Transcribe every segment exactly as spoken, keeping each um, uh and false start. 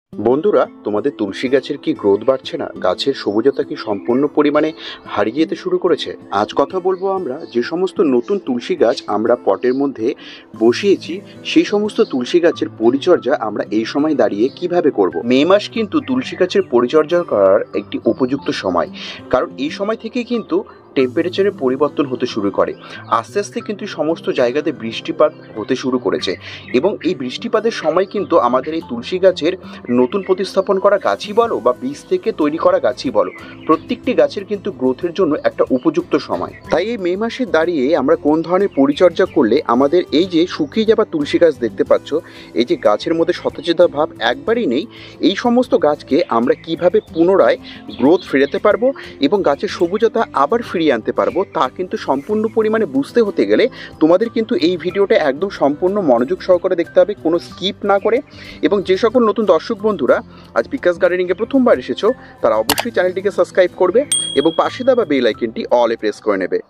বন্ধুরা, তোমাদের তুলসী গাছের কি গ্রোথ বাড়ছে না? গাছের সবুজতা কি সম্পূর্ণ পরিমাণে হারিয়ে যেতে শুরু করেছে? আজ কথা বলবো আমরা যে সমস্ত নতুন তুলসী গাছ আমরা পটের মধ্যে বসিয়েছি, সেই সমস্ত তুলসী গাছের পরিচর্যা আমরা এই সময় দাঁড়িয়ে কিভাবে করব। মে মাস কিন্তু তুলসী গাছের পরিচর্যা করার একটি উপযুক্ত সময়, কারণ এই সময় থেকে কিন্তু টেম্পারেচারের পরিবর্তন হতে শুরু করে। আস্তে আস্তে কিন্তু সমস্ত জায়গাতে বৃষ্টিপাত হতে শুরু করেছে এবং এই বৃষ্টিপাতের সময় কিন্তু আমাদের এই তুলসী গাছের নতুন প্রতিস্থাপন করা গাছই বলো বা বীজ থেকে তৈরি করা গাছই বলো, প্রত্যেকটি গাছের কিন্তু গ্রোথের জন্য একটা উপযুক্ত সময়। তাই এই মে মাসে দাঁড়িয়ে আমরা কোন ধরনের পরিচর্যা করলে আমাদের এই যে শুকিয়ে যাওয়া তুলসী গাছ দেখতে পাচ্ছ, এই যে গাছের মধ্যে সতেজতা ভাব একবারই নেই, এই সমস্ত গাছকে আমরা কিভাবে পুনরায় গ্রোথ ফেরাতে পারবো এবং গাছের সবুজতা আবার ফিরিয়ে আনতে পারবো, তা কিন্তু সম্পূর্ণ পরিমাণে বুঝতে হতে গেলে তোমাদের কিন্তু এই ভিডিওটা একদম সম্পূর্ণ মনোযোগ সহকারে দেখতে হবে, কোনো স্কিপ না করে। এবং যে সকল নতুন দর্শক বন্ধুরা আজ বিকাশ গার্ডেনিংয়ে প্রথমবার এসেছো, তারা অবশ্যই চ্যানেলটিকে সাবস্ক্রাইব করবে এবং পাশে দেওয়া বেল আইকনটি অলে প্রেস করে নেবে।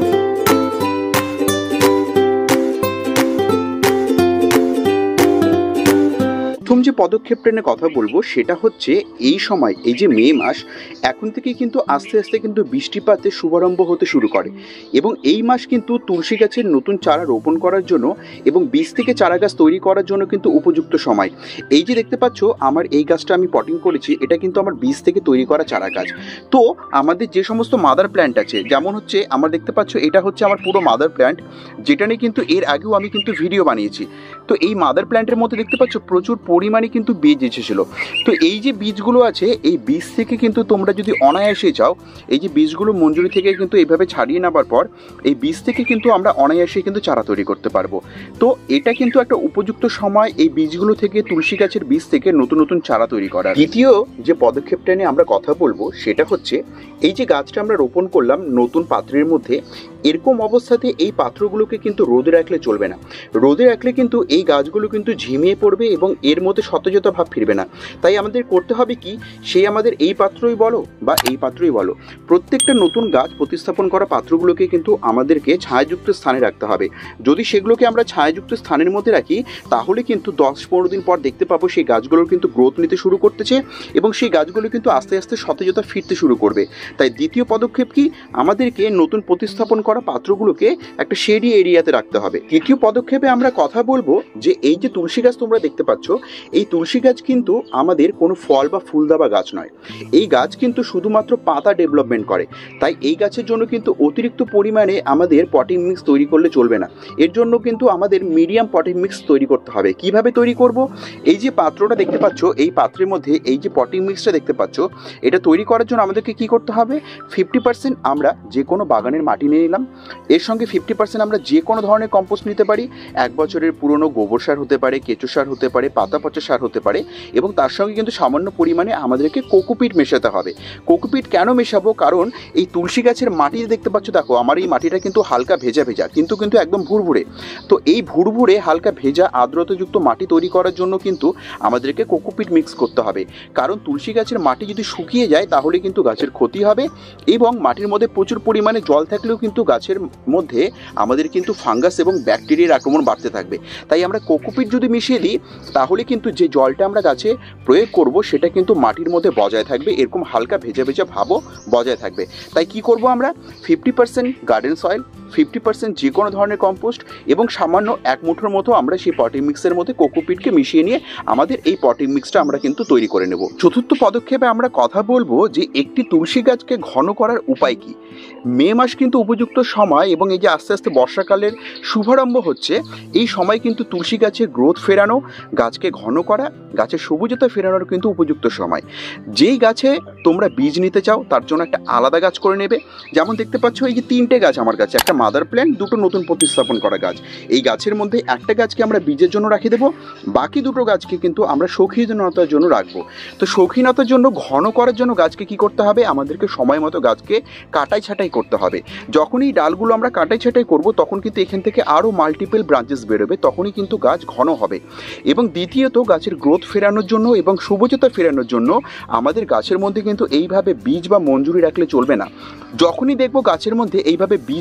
প্রথম যে পদক্ষেপটা নিয়ে কথা বলবো সেটা হচ্ছে এই সময়, এই যে মে মাস, এখন থেকে কিন্তু আস্তে আস্তে কিন্তু বৃষ্টিপাতের শুভারম্ভ হতে শুরু করে এবং এই মাস কিন্তু তুলসী গাছের নতুন চারা রোপণ করার জন্য এবং বীজ থেকে চারা গাছ তৈরি করার জন্য কিন্তু উপযুক্ত সময়। এই যে দেখতে পাচ্ছ আমার এই গাছটা আমি পটিং করেছি, এটা কিন্তু আমার বীজ থেকে তৈরি করা চারা গাছ। তো আমাদের যে সমস্ত মাদার প্ল্যান্ট আছে, যেমন হচ্ছে আমার দেখতে পাচ্ছ এটা হচ্ছে আমার পুরো মাদার প্ল্যান্ট, যেটা নিয়ে কিন্তু এর আগেও আমি কিন্তু ভিডিও বানিয়েছি। তো এই মাদার প্ল্যান্টের মধ্যে দেখতে পাচ্ছ প্রচুর পরিমাণে কিন্তু বীজ এসেছিল। তো এই যে বীজগুলো আছে, এই বীজ থেকে কিন্তু তোমরা যদি অনায়াসে চাও, এই যে বীজগুলো মঞ্জুরি থেকে কিন্তু এইভাবে ছাড়িয়ে নেবার পর এই বীজ থেকে কিন্তু আমরা অনায়াসে কিন্তু চারা তৈরি করতে পারবো। তো এটা কিন্তু একটা উপযুক্ত সময় এই বীজগুলো থেকে, তুলসী গাছের বীজ থেকে নতুন নতুন চারা তৈরি করা। দ্বিতীয় যে পদক্ষেপটা নিয়ে আমরা কথা বলবো সেটা হচ্ছে এই যে গাছটা আমরা রোপণ করলাম নতুন পাত্রের মধ্যে, এরকম অবস্থাতে এই পাত্রগুলোকে কিন্তু রোদে রাখলে চলবে না। রোদে রাখলে কিন্তু এই গাছগুলো কিন্তু ঝিমিয়ে পড়বে এবং এর মধ্যে সতেজতা ভাব ফিরবে না। তাই আমাদের করতে হবে কি, সেই আমাদের এই পাত্রই বলো বা এই পাত্রই বলো, প্রত্যেকটা নতুন গাছ প্রতিস্থাপন করা পাত্রগুলোকে কিন্তু আমাদেরকে ছায়াযুক্ত স্থানে রাখতে হবে। যদি সেগুলোকে আমরা ছায়াযুক্ত স্থানের মধ্যে রাখি, তাহলে কিন্তু দশ পনেরো দিন পর দেখতে পাবো সেই গাছগুলোর কিন্তু গ্রোথ নিতে শুরু করতেছে এবং সেই গাছগুলো কিন্তু আস্তে আস্তে সতেজতা ফিরতে শুরু করবে। তাই দ্বিতীয় পদক্ষেপ কি, আমাদেরকে নতুন প্রতিস্থাপন করা পাত্রগুলোকে একটা শেডি এরিয়াতে রাখতে হবে। তৃতীয় পদক্ষেপে আমরা কথা বলবো যে এই যে তুলসী গাছ তোমরা দেখতে পাচ্ছ, এই তুলসী গাছ কিন্তু আমাদের কোনো ফল বা ফুল দেওয়া গাছ নয়। এই গাছ কিন্তু শুধুমাত্র পাতা ডেভেলপমেন্ট করে। তাই এই গাছের জন্য কিন্তু অতিরিক্ত পরিমাণে আমাদের পটিং মিক্স তৈরি করলে চলবে না। এর জন্য কিন্তু আমাদের মিডিয়াম পটিং মিক্স তৈরি করতে হবে। কিভাবে তৈরি করব, এই যে পাত্রটা দেখতে পাচ্ছ, এই পাত্রের মধ্যে এই যে পটিং মিক্সটা দেখতে পাচ্ছ, এটা তৈরি করার জন্য আমাদেরকে কি করতে হবে, ফিফটি পার্সেন্ট আমরা যে কোনো বাগানের মাটি নিয়ে নিলাম, এর সঙ্গে ফিফটি পার্সেন্ট আমরা যে কোনো ধরনের কম্পোস্ট নিতে পারি। এক বছরের পুরনো গোবর সার হতে পারে, কেঁচো সার হতে পারে, পাতা পচা সার হতে পারে এবং তার সঙ্গে কিন্তু সামান্য পরিমাণে আমাদেরকে কোকোপিট মেশাতে হবে। কোকোপিট কেন মেশাবো, কারণ এই তুলসী গাছের মাটি দেখতে পাচ্ছ, দেখো আমার এই মাটিটা কিন্তু হালকা ভেজা ভেজা কিন্তু কিন্তু একদম ভুরভুরে। তো এই ভুরভুরে হালকা ভেজা আর্দ্রতাযুক্ত মাটি তৈরি করার জন্য কিন্তু আমাদেরকে কোকোপিট মিক্স করতে হবে। কারণ তুলসী গাছের মাটি যদি শুকিয়ে যায় তাহলে কিন্তু গাছের ক্ষতি হবে এবং মাটির মধ্যে প্রচুর পরিমাণে জল থাকলেও কিন্তু গাছের মধ্যে আমাদের কিন্তু ফাঙ্গাস এবং ব্যাকটেরিয়ার আক্রমণ বাড়তে থাকবে। তাই আমরা কোকোপিট যদি মিশিয়ে দিই, তাহলে কিন্তু যে জলটা আমরা গাছে প্রয়োগ করব সেটা কিন্তু মাটির মধ্যে বজায় থাকবে, এরকম হালকা ভেজা ভেজা ভাবও বজায় থাকবে। তাই কি করব, আমরা fifty percent garden soil, fifty percent যে কোনো ধরনের কম্পোস্ট এবং সামান্য এক মুঠোর মতো আমরা সেই পটিং মিক্সের মধ্যে কোকোপিটকে মিশিয়ে নিয়ে আমাদের এই পটিং মিক্সটা আমরা কিন্তু তৈরি করে নেব। চতুর্থ পদক্ষেপে আমরা কথা বলবো যে একটি তুলসী গাছকে ঘন করার উপায় কি। মে মাস কিন্তু উপযুক্ত সময় এবং এই যে আস্তে আস্তে বর্ষাকালের শুভারম্ভ হচ্ছে, এই সময় কিন্তু তুলসী গাছের গ্রোথ ফেরানো, গাছকে ঘন করা, গাছের সবুজতা ফেরানোর কিন্তু উপযুক্ত সময়। যেই গাছে তোমরা বীজ নিতে চাও তার জন্য একটা আলাদা গাছ করে নেবে। যেমন দেখতে পাচ্ছ এই যে তিনটে গাছ আমার কাছে, একটা মাদার প্ল্যান্ট, দুটো নতুন প্রতিস্থাপন করা গাছ। এই গাছের মধ্যে একটা গাছকে আমরা বীজের জন্য রাখি দেবো, বাকি দুটো গাছকে কিন্তু আমরা শৌখিনতার জন্য রাখবো। তো শৌখিনতার জন্য ঘন করার জন্য গাছকে কি করতে হবে, আমাদেরকে সময় মতো গাছকে কাটাই ছাঁটাই করতে হবে। যখন এই ডালগুলো আমরা কাটাই ছাঁটাই করবো তখন কিন্তু এখান থেকে আরও মাল্টিপল ব্রাঞ্চেস বেরোবে, তখনই কিন্তু গাছ ঘন হবে। এবং দ্বিতীয়ত গাছের গ্রোথ ফেরানোর জন্য এবং সবুজতা ফেরানোর জন্য আমাদের গাছের মধ্যে কিন্তু এইভাবে বীজ বা মঞ্জুরি রাখলে চলবে না। যখনই দেখবো গাছের মধ্যে এইভাবে বীজ বা মঞ্জুরি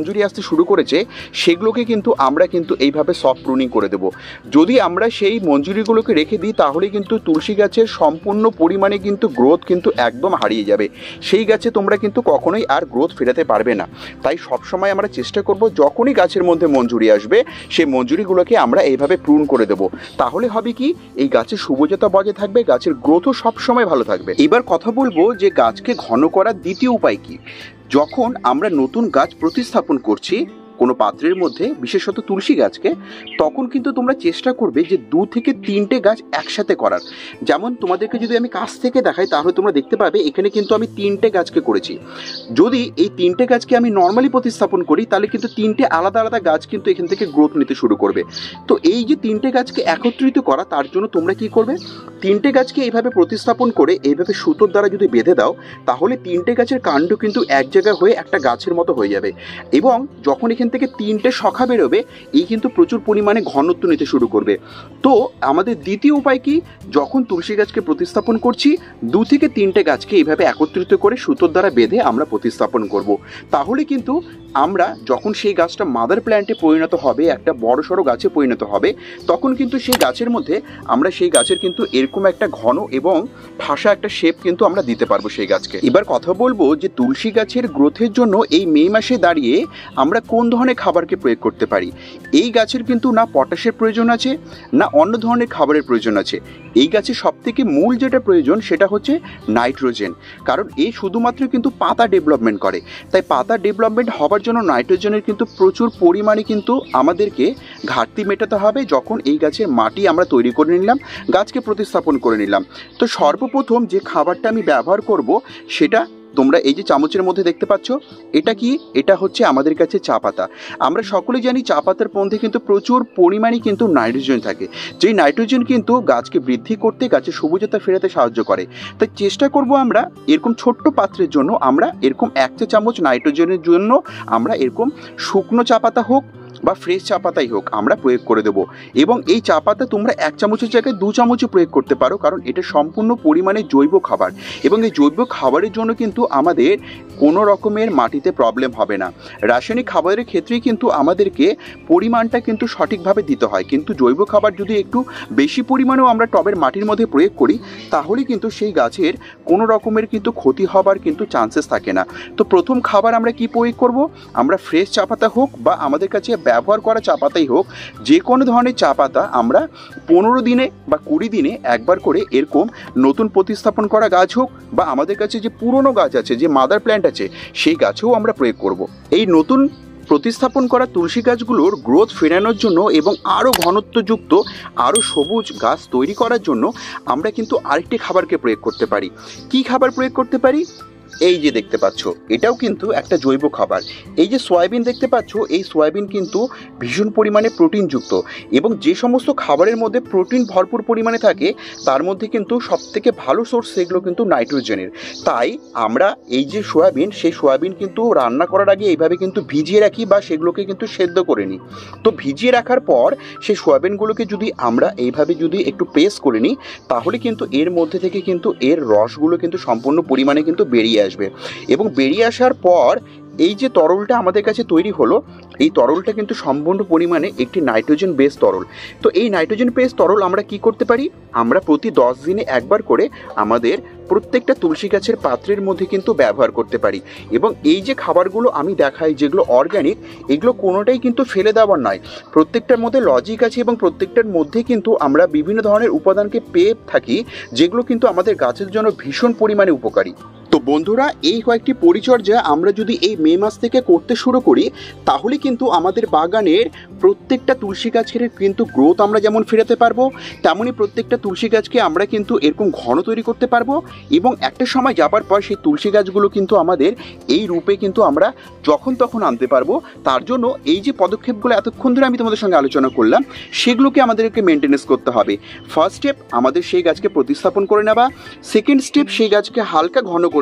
মঞ্জুরি আসতে শুরু করেছে সেগুলোকে কিন্তু আমরা কিন্তু এইভাবে সফট প্রুনিং করে দেবো। যদি আমরা সেই মঞ্জুরিগুলোকে রেখে দিই তাহলে কিন্তু তুলসী গাছের সম্পূর্ণ পরিমাণে কিন্তু গ্রোথ কিন্তু একদম হারিয়ে যাবে, সেই গাছে তোমরা কিন্তু কখনোই আর গ্রোথ ফেরাতে পারবে না। তাই সবসময় আমরা চেষ্টা করব যখনই গাছের মধ্যে মঞ্জুরি আসবে সেই মঞ্জুরিগুলোকে আমরা এইভাবে প্রুন করে দেবো। তাহলে হবে কি, এই গাছের শুভজতা বজায় থাকবে, গাছের গ্রোথও সবসময় ভালো থাকবে। এবার কথা বলবো যে গাছকে ঘন করার দ্বিতীয় উপায় কি। যখন আমরা নতুন গাছ প্রতিস্থাপন করছি কোনো পাত্রের মধ্যে, বিশেষত তুলসী গাছকে, তখন কিন্তু তোমরা চেষ্টা করবে যে দু থেকে তিনটে গাছ একসাথে করার। যেমন তোমাদেরকে যদি আমি কাছ থেকে দেখাই তাহলে তোমরা দেখতে পাবে এখানে কিন্তু আমি তিনটে গাছকে করেছি। যদি এই তিনটে গাছকে আমি নর্মালি প্রতিস্থাপন করি তাহলে কিন্তু তিনটে আলাদা আলাদা গাছ কিন্তু এখান থেকে গ্রোথ নিতে শুরু করবে। তো এই যে তিনটে গাছকে একত্রিত করা, তার জন্য তোমরা কি করবে, তিনটে গাছকে এইভাবে প্রতিস্থাপন করে এইভাবে সুতোর দ্বারা যদি বেঁধে দাও তাহলে তিনটে গাছের কাণ্ড কিন্তু এক জায়গায় হয়ে একটা গাছের মতো হয়ে যাবে। এবং যখন এখানে থেকে তিনটে শাখা বেরোবে এই কিন্তু প্রচুর পরিমাণে ঘনত্ব নিতে শুরু করবে। তো আমাদের দ্বিতীয় উপায় কি, যখন তুলসী গাছকে প্রতিস্থাপন করছি দু থেকে তিনটে গাছকে এইভাবে একত্রিত করে সুতোর দ্বারা বেঁধে আমরা প্রতিস্থাপন করব। তাহলে কিন্তু আমরা যখন সেই গাছটা মাদার প্ল্যান্টে পরিণত হবে, একটা বড় সড়ো গাছে পরিণত হবে, তখন কিন্তু সেই গাছের মধ্যে আমরা সেই গাছের কিন্তু এরকম একটা ঘন এবং ঠাসা একটা শেপ কিন্তু আমরা দিতে পারবো সেই গাছকে। এবার কথা বলবো যে তুলসী গাছের গ্রোথের জন্য এই মে মাসে দাঁড়িয়ে আমরা কোন ধরনের খাবারকে প্রয়োগ করতে পারি। এই গাছের কিন্তু না পটাশের প্রয়োজন আছে না অন্য ধরনের খাবারের প্রয়োজন আছে। এই গাছে সব থেকে মূল যেটা প্রয়োজন সেটা হচ্ছে নাইট্রোজেন, কারণ এই শুধুমাত্র কিন্তু পাতা ডেভেলপমেন্ট করে। তাই পাতা ডেভেলপমেন্ট হবার জন্য নাইট্রোজেনের কিন্তু প্রচুর পরিমাণে কিন্তু আমাদেরকে ঘাটতি মেটাতে হবে। যখন এই গাছের মাটি আমরা তৈরি করে নিলাম, গাছকে প্রতিস্থাপন করে নিলাম, তো সর্বপ্রথম যে খাবারটা আমি ব্যবহার করব সেটা তোমরা এই যে চামচের মধ্যে দেখতে পাচ্ছ, এটা কি, এটা হচ্ছে আমাদের কাছে চা পাতা। আমরা সকলে জানি চা পাতার মধ্যে কিন্তু প্রচুর পরিমাণে কিন্তু নাইট্রোজেন থাকে, যেই নাইট্রোজেন কিন্তু গাছকে বৃদ্ধি করতে, গাছের সবুজতা ফেরাতে সাহায্য করে। তাই চেষ্টা করব আমরা এরকম ছোট্ট পাত্রের জন্য আমরা এরকম এক চা চামচ নাইট্রোজেনের জন্য আমরা এরকম শুকনো চা পাতা হোক বা ফ্রেশ চা পাতাই হোক আমরা প্রয়োগ করে দেবো। এবং এই চা পাতা তোমরা এক চামচের জায়গায় দু চামচও প্রয়োগ করতে পারো, কারণ এটা সম্পূর্ণ পরিমাণে জৈব খাবার এবং এই জৈব খাবারের জন্য কিন্তু আমাদের কোনো রকমের মাটিতে প্রবলেম হবে না। রাসায়নিক খাবারের ক্ষেত্রেই কিন্তু আমাদেরকে পরিমাণটা কিন্তু সঠিকভাবে দিতে হয়, কিন্তু জৈব খাবার যদি একটু বেশি পরিমাণেও আমরা টবের মাটির মধ্যে প্রয়োগ করি তাহলে কিন্তু সেই গাছের কোনো রকমের কিন্তু ক্ষতি হবার কিন্তু চান্সেস থাকে না। তো প্রথম খাবার আমরা কি প্রয়োগ করব, আমরা ফ্রেশ চা পাতা হোক বা আমাদের কাছে ব্যবহার করা চা পাতাই হোক, যে কোনো ধরনের চা পাতা আমরা পনেরো দিনে বা কুড়ি দিনে একবার করে এরকম নতুন প্রতিস্থাপন করা গাছ হোক বা আমাদের কাছে যে পুরনো গাছ আছে, যে মাদার প্ল্যান্ট আছে, সেই গাছেও আমরা প্রয়োগ করব। এই নতুন প্রতিস্থাপন করা তুলসী গাছগুলোর গ্রোথ ফেরানোর জন্য এবং আরও ঘনত্বযুক্ত আরও সবুজ গাছ তৈরি করার জন্য আমরা কিন্তু আরেকটি খাবারকে প্রয়োগ করতে পারি। কি খাবার প্রয়োগ করতে পারি, এই যে দেখতে পাচ্ছ এটাও কিন্তু একটা জৈব খাবার। এই যে সয়াবিন দেখতে পাচ্ছ, এই সয়াবিন কিন্তু ভীষণ পরিমাণে প্রোটিনযুক্ত এবং যে সমস্ত খাবারের মধ্যে প্রোটিন ভরপুর পরিমাণে থাকে তার মধ্যে কিন্তু সবথেকে ভালো সোর্স সেগুলো কিন্তু নাইট্রোজেনের। তাই আমরা এই যে সয়াবিন, সেই সয়াবিন কিন্তু রান্না করার আগে এইভাবে কিন্তু ভিজিয়ে রাখি বা সেগুলোকে কিন্তু সেদ্ধ করে নিই। তো ভিজিয়ে রাখার পর সেই সয়াবিনগুলোকে যদি আমরা এইভাবে যদি একটু প্রেস করে নিই তাহলে কিন্তু এর মধ্যে থেকে কিন্তু এর রসগুলো কিন্তু সম্পূর্ণ পরিমাণে কিন্তু বেরিয়ে আসবে এবং বেরিয়ে আসার পর এই যে তরলটা আমাদের কাছে তৈরি হলো, এই তরলটা কিন্তু সম্পূর্ণ পরিমাণে একটি নাইট্রোজেন বেস তরল। তো এই নাইট্রোজেন বেস তরল আমরা কি করতে পারি, আমরা প্রতি দশ দিনে একবার করে আমাদের প্রত্যেকটা তুলসী গাছের পাত্রের মধ্যে কিন্তু ব্যবহার করতে পারি। এবং এই যে খাবারগুলো আমি দেখাই যেগুলো অর্গ্যানিক, এগুলো কোনোটাই কিন্তু ফেলে দেওয়ার নয়, প্রত্যেকটার মধ্যে লজিক আছে এবং প্রত্যেকটার মধ্যে কিন্তু আমরা বিভিন্ন ধরনের উপাদানকে পেয়ে থাকি যেগুলো কিন্তু আমাদের গাছের জন্য ভীষণ পরিমাণে উপকারী। তো বন্ধুরা, এই কয়েকটি পরিচর্যা আমরা যদি এই মে মাস থেকে করতে শুরু করি তাহলে কিন্তু আমাদের বাগানের প্রত্যেকটা তুলসী গাছের কিন্তু গ্রোথ আমরা যেমন ফেরাতে পারবো, তেমনই প্রত্যেকটা তুলসী গাছকে আমরা কিন্তু এরকম ঘন তৈরি করতে পারবো এবং একটা সময় যাবার পর সেই তুলসী গাছগুলো কিন্তু আমাদের এই রূপে কিন্তু আমরা যখন তখন আনতে পারবো। তার জন্য এই যে পদক্ষেপগুলো এতক্ষণ ধরে আমি তোমাদের সঙ্গে আলোচনা করলাম সেগুলোকে আমাদেরকে মেনটেনেন্স করতে হবে। ফার্স্ট স্টেপ আমাদের সেই গাছকে প্রতিস্থাপন করে নেওয়া, সেকেন্ড স্টেপ সেই গাছকে হালকা ঘন করে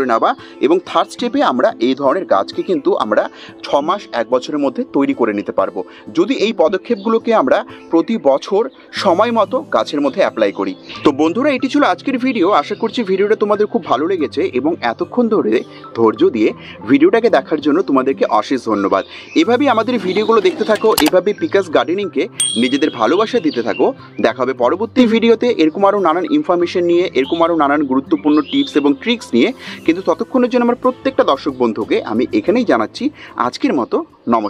নেওয়া, এবং থার্ড স্টেপে আমরা এই ধরনের গাছকে কিন্তু আমরা ছ মাস এক বছরের মধ্যে তৈরি করে নিতে পারবো, যদি এই পদক্ষেপগুলোকে আমরা প্রতি বছর সময় মতো গাছের মধ্যে অ্যাপ্লাই করি। তো বন্ধুরা, এটি ছিল আজকের ভিডিও। আশা করছি ভিডিওটা তোমাদের খুব ভালো লেগেছে, এবং এতক্ষণ ধরে ধৈর্য দিয়ে ভিডিওটাকে দেখার জন্য তোমাদেরকে অশেষ ধন্যবাদ। এভাবেই আমাদের ভিডিওগুলো দেখতে থাকো, এভাবে পিকাস গার্ডেনিংকে নিজেদের ভালোবাসা দিতে থাকো। দেখা হবে পরবর্তী ভিডিওতে এরকম আরও নানান ইনফরমেশন নিয়ে, এরকম আরও নানান গুরুত্বপূর্ণ টিপস এবং ট্রিক্স নিয়ে। কিন্তু ততক্ষণের জন্য আমার প্রত্যেকটা দর্শক বন্ধুকে আমি এখানেই জানাচ্ছি আজকের মতো নমস্কার।